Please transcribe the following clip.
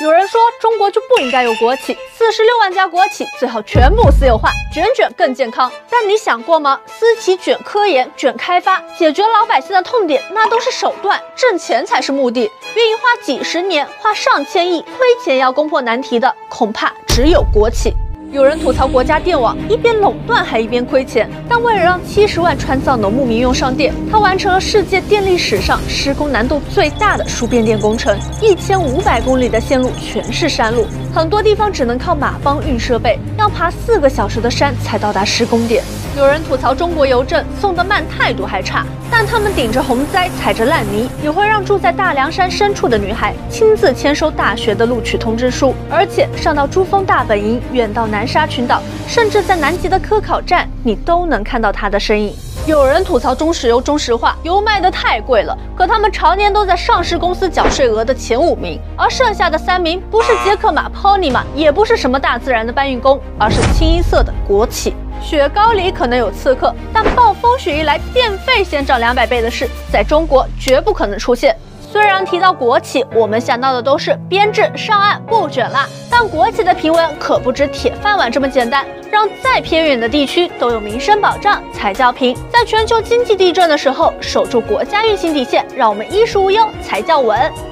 有人说中国就不应该有国企，46万家国企最好全部私有化，卷更健康。但你想过吗？私企卷科研、卷开发，解决老百姓的痛点，那都是手段，挣钱才是目的。愿意花几十年、花上千亿、亏钱要攻破难题的，恐怕只有国企。有人吐槽国家电网一边垄断还一边亏钱，但为了让70万川藏农牧民用上电，他完成了世界电力史上施工难度最大的输变电工程，1500公里的线路全是山路，很多地方只能靠马帮运设备，要爬4个小时的山才到达施工点。有人吐槽中国邮政送得慢，态度还差，但他们顶着洪灾，踩着烂泥，也会让住在大凉山深处的女孩亲自签收大学的录取通知书，而且上到珠峰大本营，远到南沙群岛，甚至在南极的科考站，你都能看到她的身影。有人吐槽中石油、中石化油卖得太贵了，可他们常年都在上市公司缴税额的前5名，而剩下的3名不是捷克马、Pony 马，也不是什么大自然的搬运工，而是清一色的国企。雪糕里可能有刺客，但暴风雪一来，电费先涨200倍的事，在中国绝不可能出现。虽然提到国企，我们想到的都是编制、上岸、不卷啦，但国企的平稳可不止铁饭碗这么简单，让再偏远的地区都有民生保障才叫平。在全球经济地震的时候，守住国家运行底线，让我们衣食无忧才叫稳。